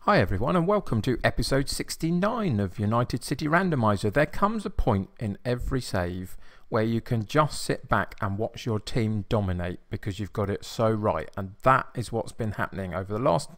Hi everyone and welcome to episode 69 of United City Randomiser. There comes a point in every save where you can just sit back and watch your team dominate because you've got it so right, and that is what's been happening over the last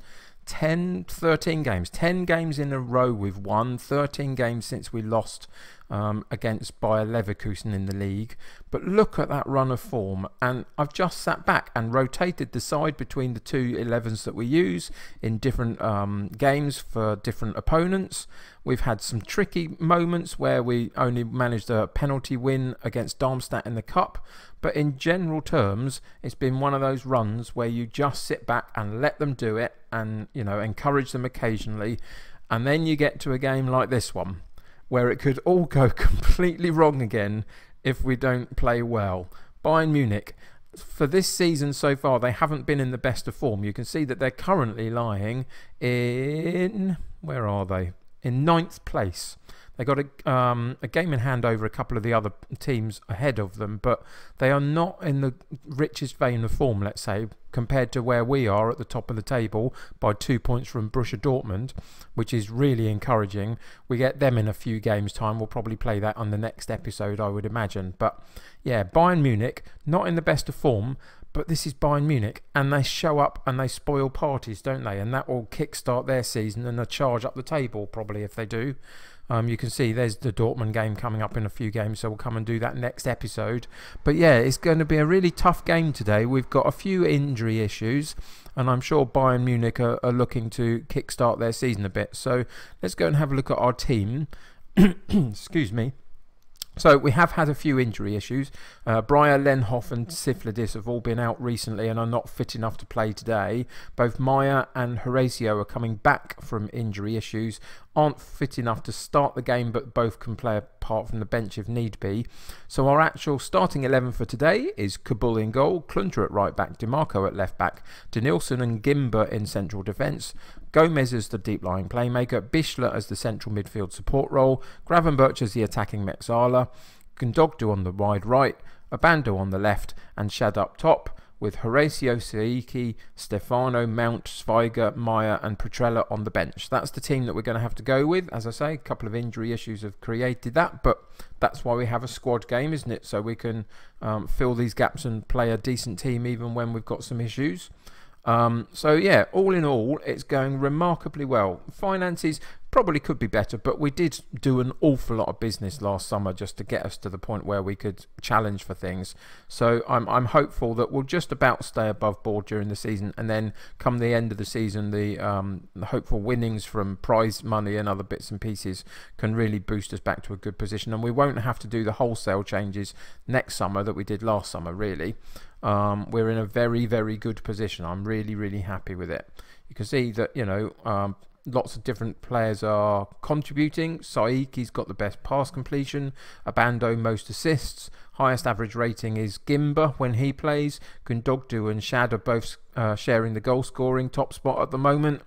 13 games. 10 games in a row we've won, 13 games since we lost against Bayer Leverkusen in the league. But look at that run of form, and I've just sat back and rotated the side between the two 11s that we use in different games for different opponents. We've had some tricky moments where we only managed a penalty win against Darmstadt in the Cup, but in general terms it's been one of those runs where you just sit back and let them do it and, you know, encourage them occasionally, and then you get to a game like this one where it could all go completely wrong again if we don't play well. Bayern Munich, for this season so far, they haven't been in the best of form. You can see that they're currently lying in, where are they? In 9th place. They got a game in hand over a couple of the other teams ahead of them, but they are not in the richest vein of form, let's say, compared to where we are at the top of the table by 2 points from Borussia Dortmund, which is really encouraging. We get them in a few games' time. We'll probably play that on the next episode, I would imagine. But yeah, Bayern Munich, not in the best of form, but this is Bayern Munich, and they show up and they spoil parties, don't they? And that will kickstart their season and a charge up the table, probably, if they do. You can see there's the Dortmund game coming up in a few games, so we'll come and do that next episode. But yeah, it's going to be a really tough game today. We've got a few injury issues, and I'm sure Bayern Munich are looking to kickstart their season a bit. So let's go and have a look at our team. Excuse me. So we have had a few injury issues. Breyer, Lenhoff and Siflidis have all been out recently and are not fit enough to play today. Both Maya and Horacio are coming back from injury issues, aren't fit enough to start the game, but both can play apart from the bench if need be. So our actual starting 11 for today is Kabul in goal, Klunter at right back, DiMarco at left back, Denilson and Gimber in central defence, Gomez as the deep lying playmaker, Bischler as the central midfield support role, Gravenberch as the attacking Mexala, Gundogdu on the wide right, Abando on the left, and Shad up top, with Horacio, Saiki, Stefano, Mount, Schweiger, Maya and Petrella on the bench. That's the team that we're going to have to go with. As I say, a couple of injury issues have created that, but that's why we have a squad game, isn't it? So we can fill these gaps and play a decent team even when we've got some issues. So yeah, all in all, it's going remarkably well. Finances probably could be better, but we did do an awful lot of business last summer just to get us to the point where we could challenge for things. So I'm hopeful that we'll just about stay above board during the season, and then come the end of the season, the hopeful winnings from prize money and other bits and pieces can really boost us back to a good position, and we won't have to do the wholesale changes next summer that we did last summer, really. We're in a very, very good position. I'm really, really happy with it. You can see that, you know, lots of different players are contributing. Saiki's got the best pass completion, Abando most assists, highest average rating is Gimber when he plays, Gundogdu and Shad are both sharing the goal scoring top spot at the moment.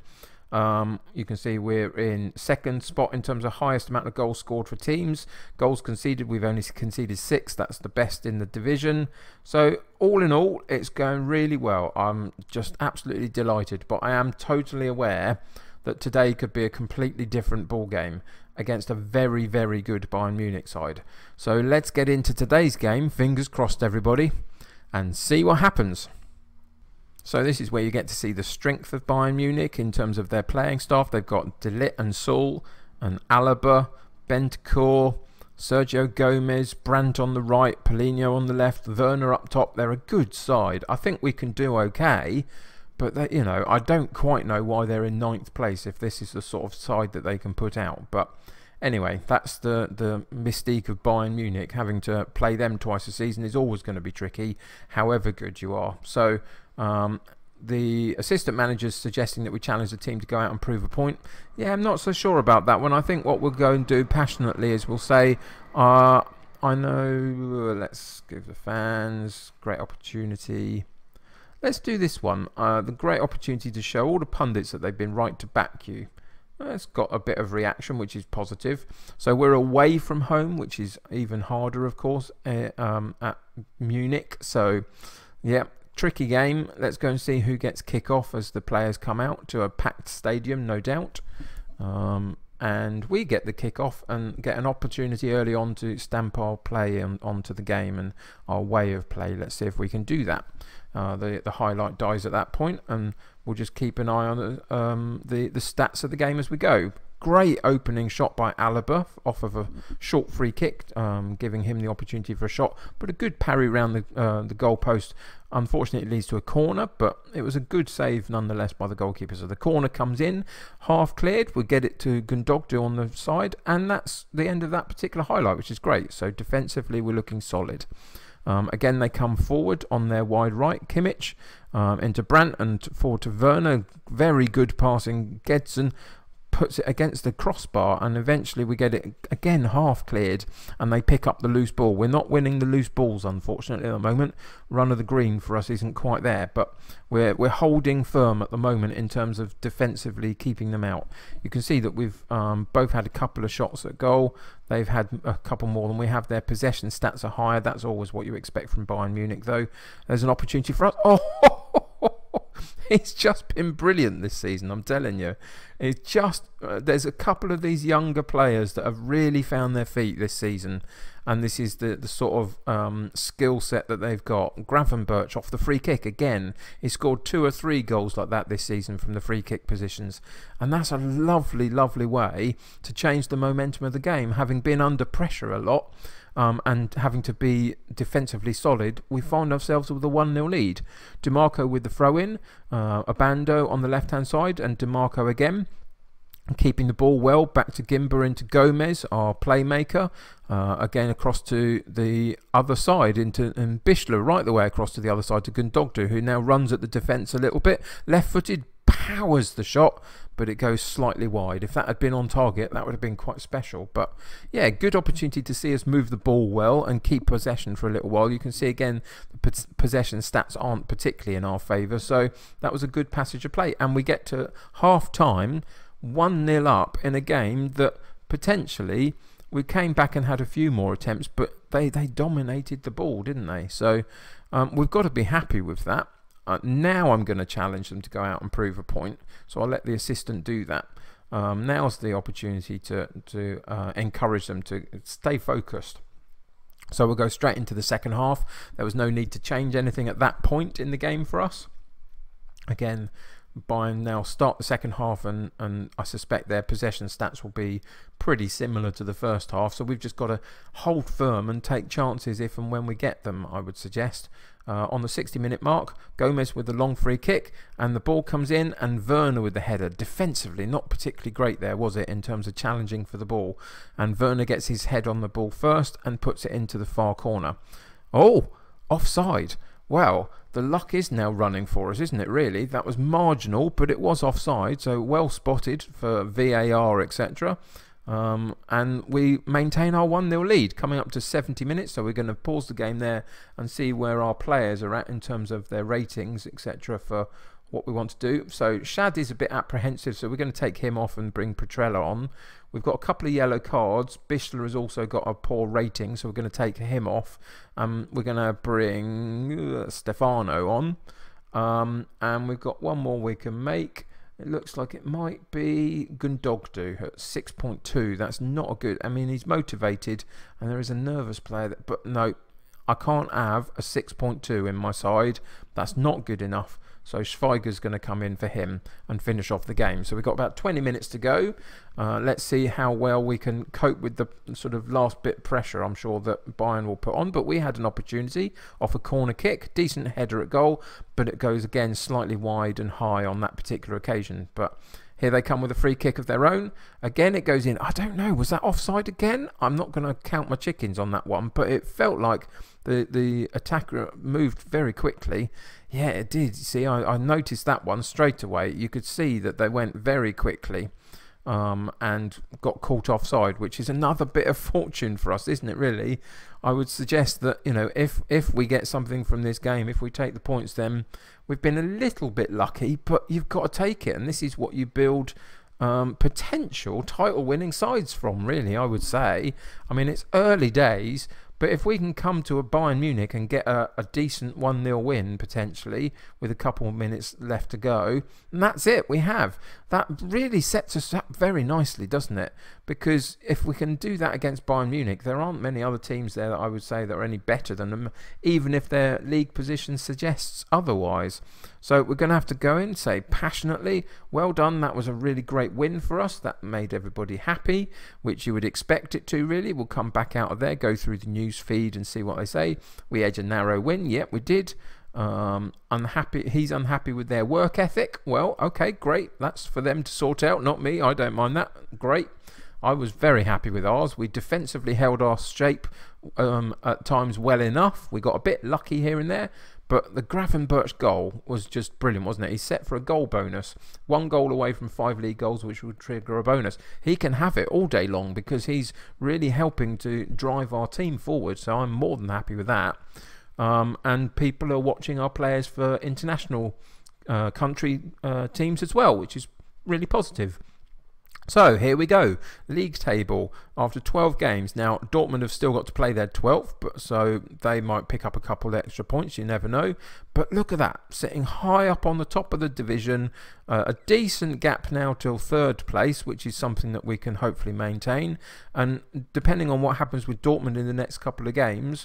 You can see we're in second spot in terms of highest amount of goals scored for teams. Goals conceded, we've only conceded 6. That's the best in the division. So all in all, it's going really well. I'm just absolutely delighted, but I am totally aware that today could be a completely different ball game against a very, very good Bayern Munich side. So let's get into today's game, fingers crossed everybody, and see what happens. So this is where you get to see the strength of Bayern Munich in terms of their playing staff. They've got De Ligt and Saul and Alaba, Bentancur, Sergio Gomez, Brandt on the right, Paulinho on the left, Werner up top. They're a good side. I think we can do okay, but they, you know, I don't quite know why they're in 9th place if this is the sort of side that they can put out. But anyway, that's the mystique of Bayern Munich. Having to play them twice a season is always going to be tricky, however good you are. So the assistant manager's suggesting that we challenge the team to go out and prove a point. Yeah, I'm not so sure about that one. I think what we'll go and do passionately is we'll say, I know, let's give the fans great opportunity. Let's do this one. The great opportunity to show all the pundits that they've been right to back you. It's got a bit of reaction, which is positive. So we're away from home, which is even harder, of course, at Munich. So, yeah, tricky game. Let's go and see who gets kick-off as the players come out to a packed stadium, no doubt. And we get the kick-off and get an opportunity early on to stamp our play onto the game and our way of play. Let's see if we can do that. The highlight dies at that point, and we'll just keep an eye on the stats of the game as we go. Great opening shot by Alaba off of a short free kick, giving him the opportunity for a shot, but a good parry around the goal post. Unfortunately, it leads to a corner, but it was a good save nonetheless by the goalkeeper. So the corner comes in, half cleared. We get it to Gundogdu on the side, and that's the end of that particular highlight, which is great. So defensively, we're looking solid. Again, they come forward on their wide right, Kimmich, into Brandt and forward to Werner. Very good passing. Gedson puts it against the crossbar, and eventually we get it again half cleared, and they pick up the loose ball. We're not winning the loose balls, unfortunately, at the moment. Run of the green for us isn't quite there, but we're holding firm at the moment in terms of defensively keeping them out. You can see that we've both had a couple of shots at goal. They've had a couple more than we have. Their possession stats are higher. That's always what you expect from Bayern Munich, though. There's an opportunity for us. It's just been brilliant this season, I'm telling you. It's just there's a couple of these younger players that have really found their feet this season, and this is the sort of skill set that they've got. Gravenberch off the free kick again. He scored 2 or 3 goals like that this season from the free kick positions, and that's a lovely, lovely way to change the momentum of the game. Having been under pressure a lot, and having to be defensively solid, we find ourselves with a 1-0 lead. DiMarco with the throw-in, Abando on the left-hand side, and DiMarco again, keeping the ball well, back to Gimba into Gomez, our playmaker, again across to the other side, and Bischler right the way across to the other side to Gundogdu, who now runs at the defence a little bit, left-footed, powers the shot, but it goes slightly wide. If that had been on target, that would have been quite special. But yeah, good opportunity to see us move the ball well and keep possession for a little while. You can see again the possession stats aren't particularly in our favour, so that was a good passage of play, and we get to half time 1-0 up in a game that potentially we came back and had a few more attempts, but they dominated the ball, didn't they? So we've got to be happy with that. Now I'm going to challenge them to go out and prove a point, so I'll let the assistant do that. Now's the opportunity to encourage them to stay focused. So we'll go straight into the second half. There was no need to change anything at that point in the game for us. Again, Bayern now start the second half, and I suspect their possession stats will be pretty similar to the first half, so we've just got to hold firm and take chances if and when we get them, I would suggest. On the 60-minute mark, Gomez with the long free kick, and the ball comes in, and Werner with the header. Defensively, not particularly great there, was it, in terms of challenging for the ball. And Werner gets his head on the ball first and puts it into the far corner. Oh, offside. Well, the luck is now running for us, isn't it, really? That was marginal, but it was offside, so well spotted for VAR, etc. And we maintain our 1-0 lead coming up to 70 minutes, so we're going to pause the game there and see where our players are at in terms of their ratings, etc. for what we want to do. So Shad is a bit apprehensive, so we're going to take him off and bring Petrella on. We've got a couple of yellow cards. Bischler has also got a poor rating, so we're going to take him off. We're going to bring Stefano on, and we've got one more we can make. It looks like it might be Gundogdu at 6.2. That's not a good. I mean, he's motivated, and there is a nervous player, but no, I can't have a 6.2 in my side. That's not good enough. So Schweiger's going to come in for him and finish off the game. So we've got about 20 minutes to go. Let's see how well we can cope with the sort of last bit pressure I'm sure that Bayern will put on. But we had an opportunity off a corner kick. Decent header at goal, but it goes again slightly wide and high on that particular occasion. But here they come with a free kick of their own. Again, it goes in. I don't know. Was that offside again? I'm not going to count my chickens on that one, but it felt like the attacker moved very quickly. Yeah, it did. See, I noticed that one straight away. You could see that they went very quickly and got caught offside, which is another bit of fortune for us, isn't it, really? I would suggest that, you know, if we get something from this game, if we take the points, then we've been a little bit lucky, but you've got to take it. And this is what you build potential title-winning sides from, really, I would say. I mean, it's early days, But if we can come to a Bayern Munich and get a decent 1-0 win, potentially, with a couple of minutes left to go, and that's it, we have. That really sets us up very nicely, doesn't it? Because if we can do that against Bayern Munich, there aren't many other teams there that I would say that are any better than them, even if their league position suggests otherwise. So we're going to have to go in, say passionately, well done, that was a really great win for us, that made everybody happy, which you would expect it to really. We'll come back out of there, go through the news feed and see what they say. We had a narrow win, yep we did. He's unhappy with their work ethic. Well, okay, great, that's for them to sort out, not me, I don't mind that, great. I was very happy with ours. We defensively held our shape at times well enough. We got a bit lucky here and there, but the Gravenberch goal was just brilliant, wasn't it? He's set for a goal bonus. 1 goal away from 5 league goals, which would trigger a bonus. He can have it all day long because he's really helping to drive our team forward, so I'm more than happy with that. And people are watching our players for international country teams as well, which is really positive. So here we go, league table after 12 games. Now Dortmund have still got to play their 12th, but so they might pick up a couple of extra points, you never know. But look at that, sitting high up on the top of the division, a decent gap now till 3rd place, which is something that we can hopefully maintain. And depending on what happens with Dortmund in the next couple of games,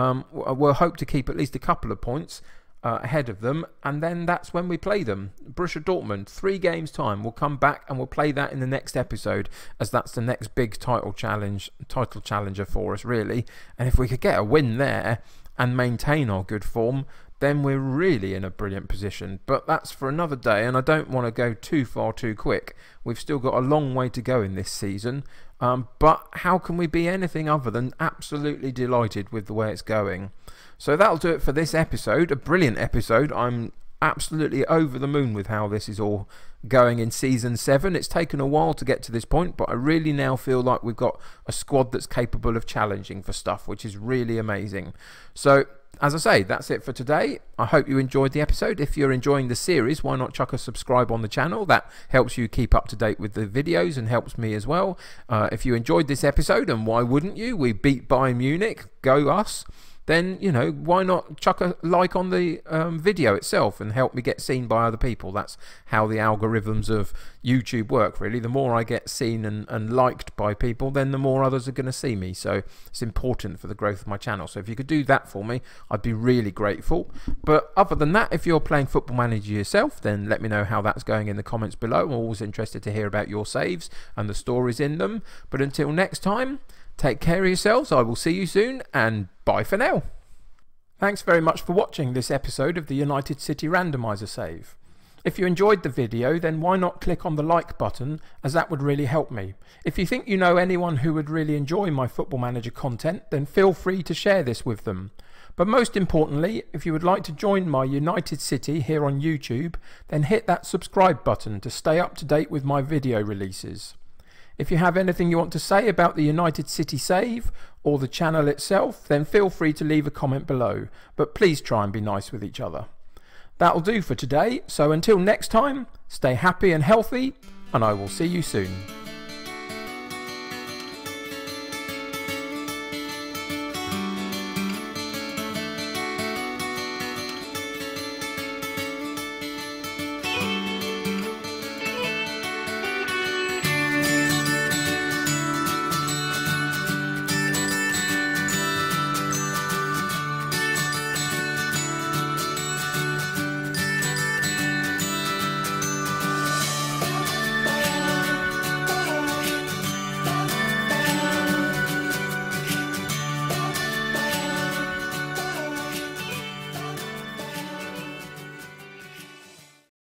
we'll hope to keep at least a couple of points ahead of them, and then that's when we play them. Borussia Dortmund, 3 games time. We'll come back and we'll play that in the next episode, as that's the next big title challenger for us really. And if we could get a win there and maintain our good form, then we're really in a brilliant position. But that's for another day, and I don't want to go too far too quick. We've still got a long way to go in this season, but how can we be anything other than absolutely delighted with the way it's going? So that'll do it for this episode, a brilliant episode. I'm absolutely over the moon with how this is all going in season 7. It's taken a while to get to this point, but I really now feel like we've got a squad that's capable of challenging for stuff, which is really amazing. So as I say, that's it for today. I hope you enjoyed the episode. If you're enjoying the series, why not chuck a subscribe on the channel? That helps you keep up to date with the videos and helps me as well. If you enjoyed this episode, and why wouldn't you? We beat Bayern Munich, go us. Then, you know, why not chuck a like on the video itself and help me get seen by other people? That's how the algorithms of YouTube work, really. The more I get seen and liked by people, then the more others are going to see me. So it's important for the growth of my channel. So if you could do that for me, I'd be really grateful. But other than that, if you're playing Football Manager yourself, then let me know how that's going in the comments below. I'm always interested to hear about your saves and the stories in them. But until next time, take care of yourselves. I will see you soon, and bye for now. Thanks very much for watching this episode of the United City Randomiser save. If you enjoyed the video, then why not click on the like button, as that would really help me. If you think you know anyone who would really enjoy my Football Manager content, then feel free to share this with them. But most importantly, if you would like to join my United City here on YouTube, then hit that subscribe button to stay up to date with my video releases. If you have anything you want to say about the United City save or the channel itself, then feel free to leave a comment below, but please try and be nice with each other. That'll do for today, so until next time, stay happy and healthy, and I will see you soon.